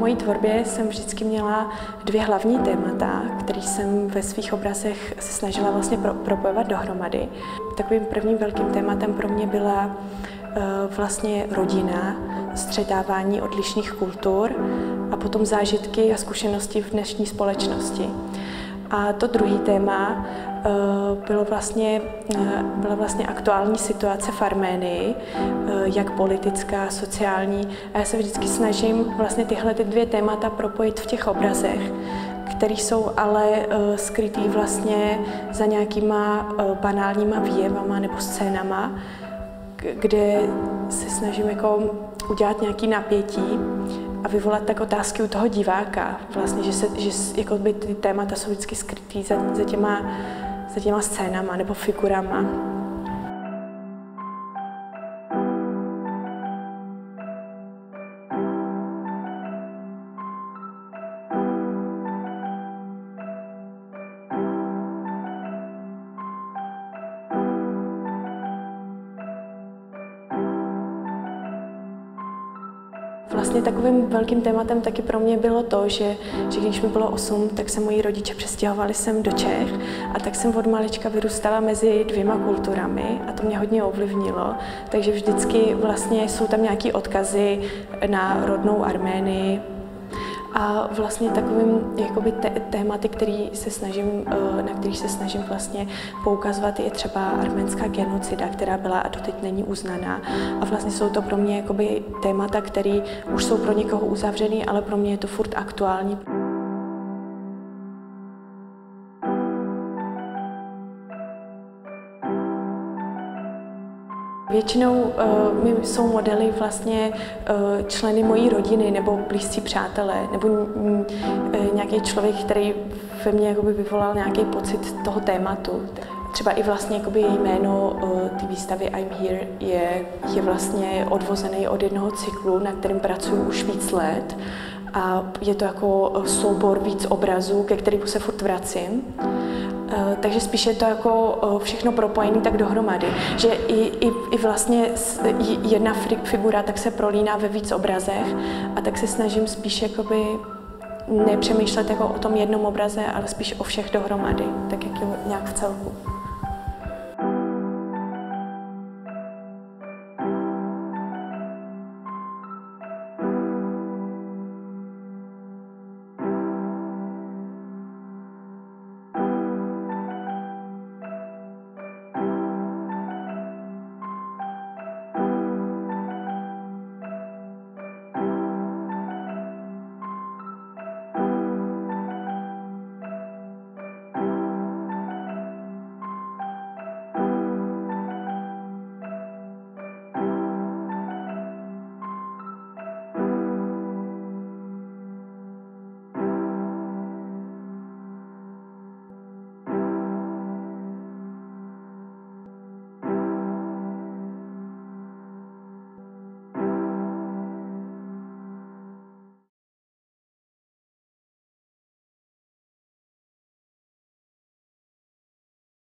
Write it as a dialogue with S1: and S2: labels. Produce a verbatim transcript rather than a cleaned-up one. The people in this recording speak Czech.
S1: mojí tvorbě jsem vždycky měla dvě hlavní témata, které jsem ve svých obrazech se snažila vlastně pro, propojovat dohromady. Takovým prvním velkým tématem pro mě byla uh, vlastně rodina, střetávání odlišných kultur a potom zážitky a zkušenosti v dnešní společnosti. A to druhý téma bylo vlastně, byla vlastně aktuální situace v Arménii, jak politická, sociální. A já se vždycky snažím vlastně tyhle ty dvě témata propojit v těch obrazech, které jsou ale skrytý vlastně za nějakýma banálníma výjevama nebo scénama, kde se snažím jako udělat nějaký napětí a vyvolat tak otázky u toho diváka, vlastně, že, se, že jako by ty témata jsou vždycky skrytý za, za, těma, za těma scénama nebo figurama. Vlastně takovým velkým tématem taky pro mě bylo to, že, že když mi bylo osm, tak se moji rodiče přestěhovali sem do Čech a tak jsem od malička vyrůstala mezi dvěma kulturami a to mě hodně ovlivnilo. Takže vždycky vlastně jsou tam nějaké odkazy na rodnou Arménii. A vlastně takovým jakoby tématy, který se snažím, na kterých se snažím vlastně poukazovat, je třeba arménská genocida, která byla a doteď není uznaná. A vlastně jsou to pro mě jakoby témata, které už jsou pro někoho uzavřený, ale pro mě je to furt aktuální. Většinou uh, mi jsou modely vlastně uh, členy mojí rodiny nebo blízcí přátelé, nebo uh, nějaký člověk, který ve mně jakoby vyvolal nějaký pocit toho tématu. Třeba i vlastně jakoby jméno uh, té výstavy I'm Here je, je vlastně odvozený od jednoho cyklu, na kterém pracuji už víc let. A je to jako soubor víc obrazů, ke kterému se furt vracím. Uh, takže spíš je to jako uh, všechno propojené tak dohromady, že i, i, i vlastně jedna figura tak se prolíná ve víc obrazech a tak se snažím spíš jakoby nepřemýšlet jako o tom jednom obraze, ale spíš o všech dohromady, tak jak je nějak v celku.